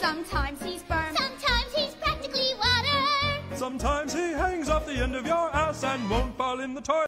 Sometimes he's sperm. Sometimes he's practically water. Sometimes he hangs off the end of your ass and won't fall in the toilet.